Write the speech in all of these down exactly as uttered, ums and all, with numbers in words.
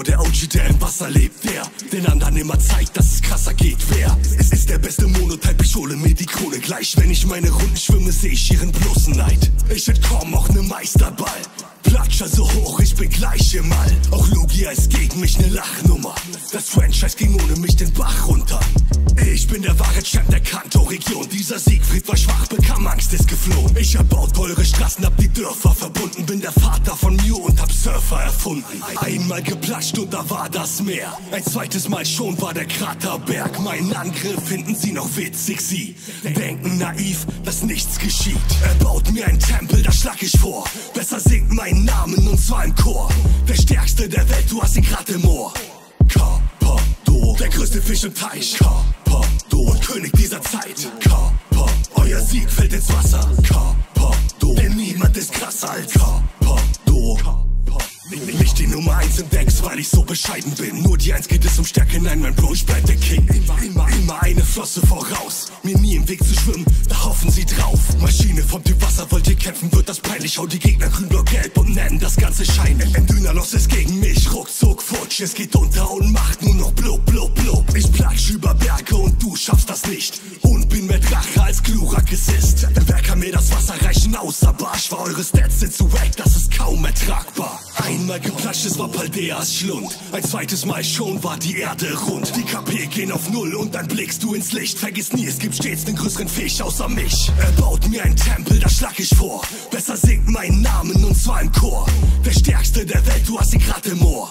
Kappador, der O G, der im Wasser lebt. Der den anderen immer zeigt, dass es krasser geht. Wer? Es ist der beste Monotype, ich hole mir die Krone. Gleich wenn ich meine Runden schwimme, seh ich ihren bloßen Neid. Ich entkomm auch ne Meisterball. Platscher so hoch, ich bin gleich im All. Auch Logia ist gegen mich ne Lachnummer. Das Franchise ging ohne mich den Bach runter. Ich bin der wahre Champ der Kanto-Region. Dieser Siegfried war schwach, bekam Angst, ist geflohen. Ich hab baut teure Straßen, hab die Dörfer verbunden. Bin der Vater von Mew und hab Surfer erfunden. Einmal geplatscht und da war das Meer. Ein zweites Mal schon war der Kraterberg. Meinen Angriff finden sie noch witzig. Sie denken naiv, dass nichts geschieht. Er baut mir einen Tempel, da schlag ich vor. Besser singt meinen Namen und zwar im Chor. Der stärkste der Welt, du hast ihn grad im Ohr. Kappador, der größte Fisch im Teich. Kappador, und König dieser Zeit. Kappador, euer Sieg fällt ins Wasser. Kappador, denn niemand ist krasser als Kappador. Nicht die Nummer eins im Decks, weil ich so bescheiden bin. Nur die Eins geht es um Stärke, nein, mein Bro, ich bleib der King. Immer, immer, immer eine Flosse voraus. Mir nie im Weg zu schwimmen, da hoffen sie drauf. Maschine vom Typ Wasser, wollt ihr kämpfen, wird das peinlich. Hau die Gegner grün, blau, gelb und nennen das Ganze Schein. Ein Dönerlos ist gegen mich, ruckzuck, futsch. Es geht unter und macht nur noch blub, blub, blub. Ich platsch über Berge und du schaffst das nicht. Und bin mehr Drache als Glurak es ist. Wer kann mir das Wasser reichen außer Barsch? War eure Stats sind zu wack, das ist kaum ertragbar. Einmal geplatscht, es war Paldeas Schlund. Ein zweites Mal schon war die Erde rund. Die K P gehen auf Null und dann blickst du ins Licht. Vergiss nie, es gibt stets den größeren Fisch außer mich. Er baut mir einen Tempel, da schlag ich vor. Besser singt meinen Namen und zwar im Chor. Der stärkste der Welt, du hast ihn grad im Ohr.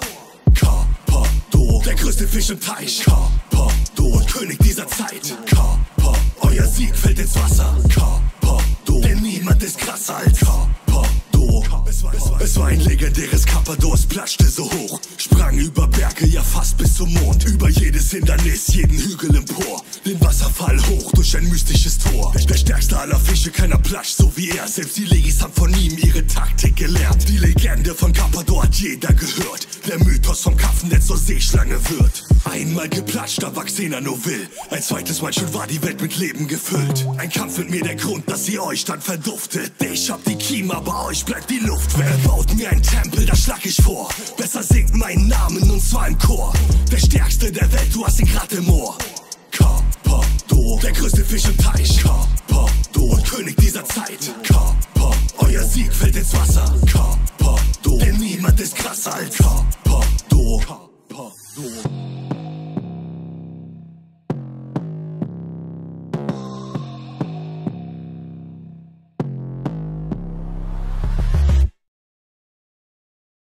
Kappador, der größte Fisch im Teich. Kappador, und König dieser Zeit. Kappador, euer Sieg fällt ins Wasser. Kappador, denn niemand ist krasser als Kappador. Es war, es, war, es war ein legendäres Kappador, es platschte so hoch. Sprang über Berge, ja fast bis zum Mond. Über jedes Hindernis, jeden Hügel empor. Den Wasserfall hoch durch ein mystisches Tor. Der stärkste aller Fische, keiner platscht so wie er. Selbst die Legis haben von ihm ihre Taktik gelernt. Die Legende von Kappador hat jeder gehört. Der Mythos vom Karpfen, der zur Seeschlange wird. Einmal geplatscht, da war Xena nur will. Ein zweites Mal schon war die Welt mit Leben gefüllt. Ein Kampf mit mir der Grund, dass ihr euch dann verduftet. Ich hab die Kiemen, aber euch bleibt die Luft. Wer baut mir einen Tempel, da schlag ich vor. Besser singt meinen Namen und zwar im Chor. Der stärkste der Welt, du hast ihn grad im Ohr.